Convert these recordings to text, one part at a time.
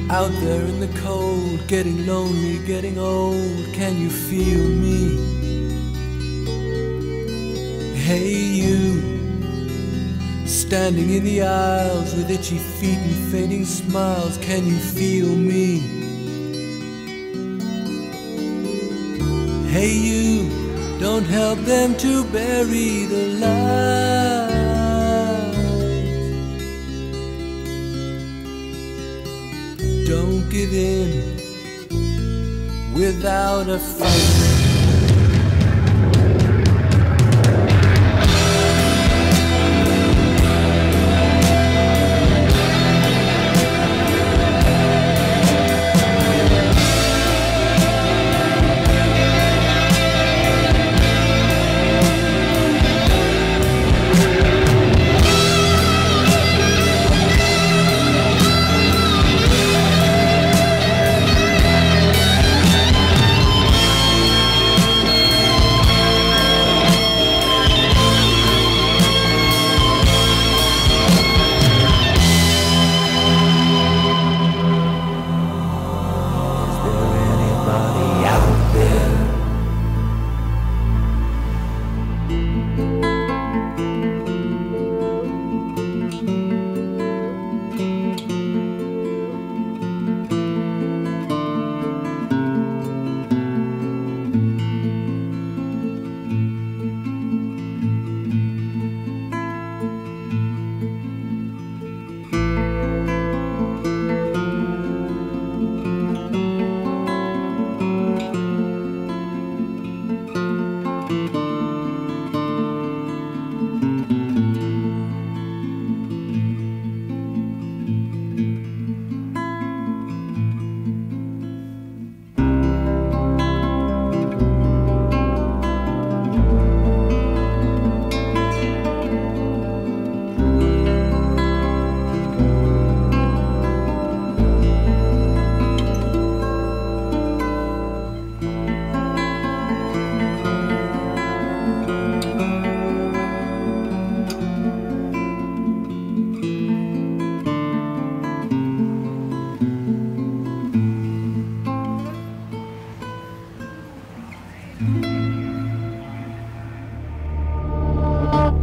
Out there in the cold, getting lonely, getting old, can you feel me? Hey you, standing in the aisles with itchy feet and fading smiles, can you feel me? Hey you, don't help them to bury the light. Don't give in without a fight.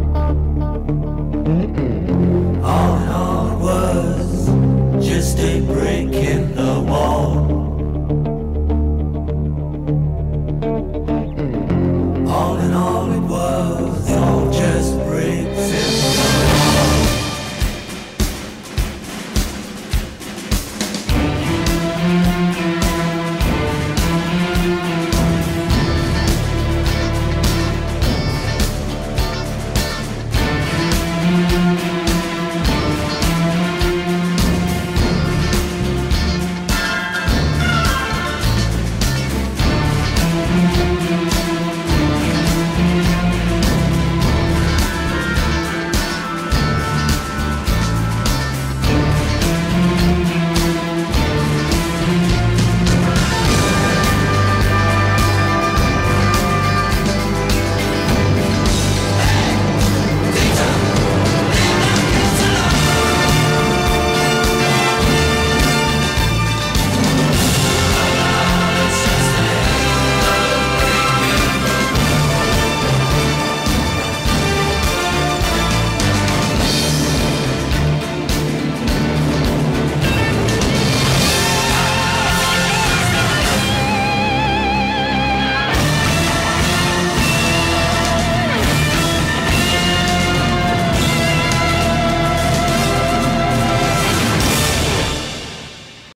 All was just a